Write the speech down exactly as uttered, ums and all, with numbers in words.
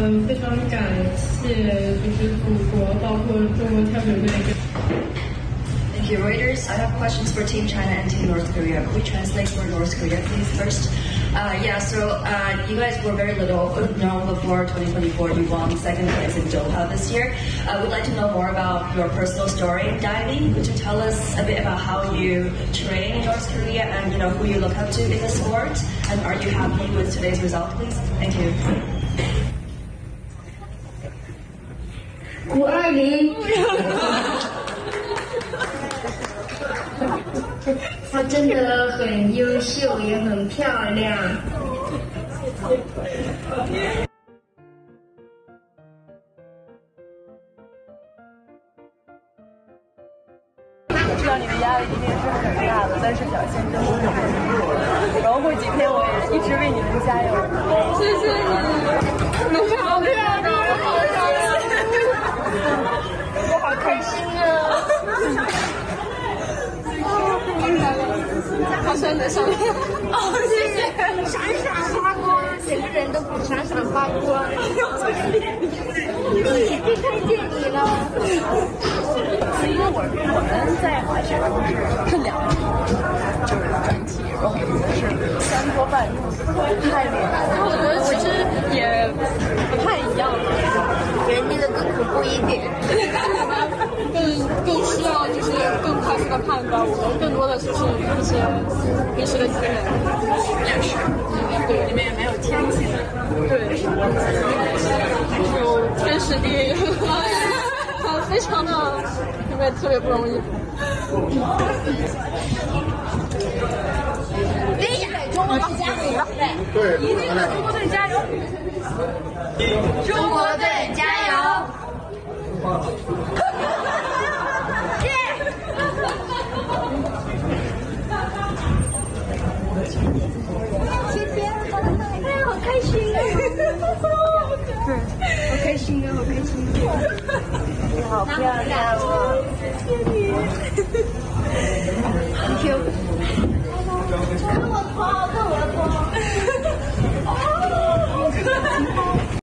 嗯，非常感谢就是祖国，包括中国跳水队。 Thank you, Reuters. I have questions for Team China and Team North Korea. Could we translate for North Korea, please, first? Uh, yeah, so uh, you guys were very little known before twenty twenty-four. You won second place in Doha this year. I uh, would like to know more about your personal story in diving. Could you tell us a bit about how you train in North Korea and you know who you look up to in the sport? And are you happy with today's result, please? Thank you. Gu Ailing 她真的很优秀，也很漂亮。 我知道你的压力一定是很大的，但是表现真的很好。然后过几天我也一直为你们加油。谢谢你，你是好漂亮，我好漂亮，我好开心啊！好喜欢你的上面。哦，谢谢。闪闪发光，整个人都闪闪发光。你最看见你了。因为我我们在滑雪中是是两种，就是转体，然后我们是三多半太厉害了。我觉得其实也不太一样， 人家的更恐怖一点， 更更需要就是更快速的判断，我们更多的就是一些平时的积累。也是，对，里面也没有天气，对，有天时地利。非常的，因为特别不容易。 哎呀，中国队加油！对，一定的，中国队加油！中国队加油！谢谢，哎呀，好开心啊！对，好开心啊，好开心啊！ 好漂亮哦！